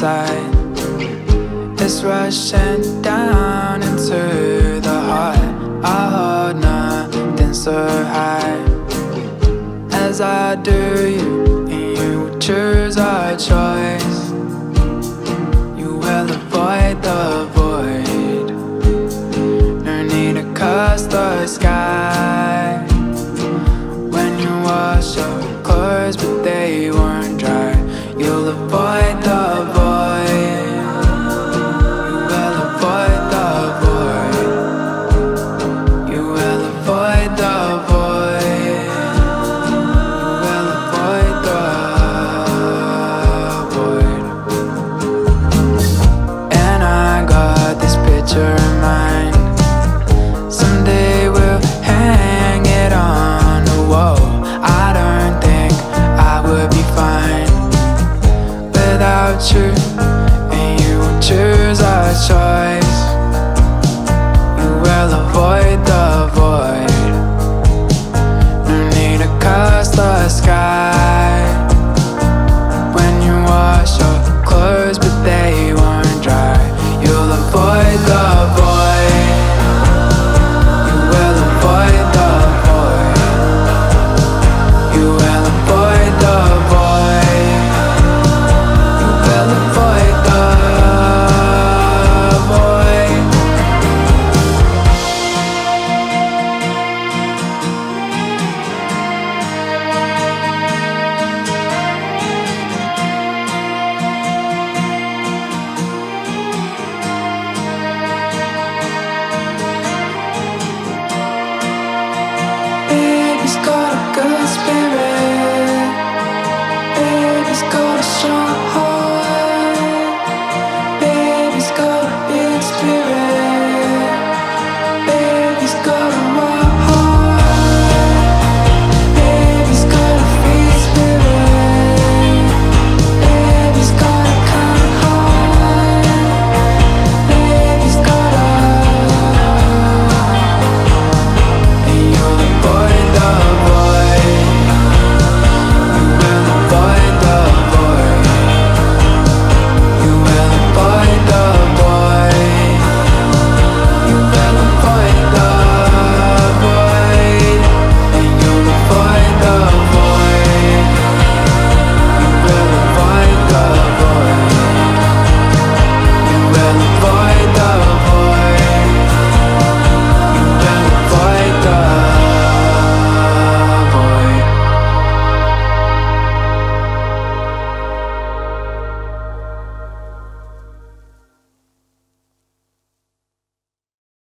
inside. It's rushing down into the heart. I hold nothing so high. As I do you, and you choose our choice. You will avoid the void. No need to curse the sky. When you wash your clothes, but they weren't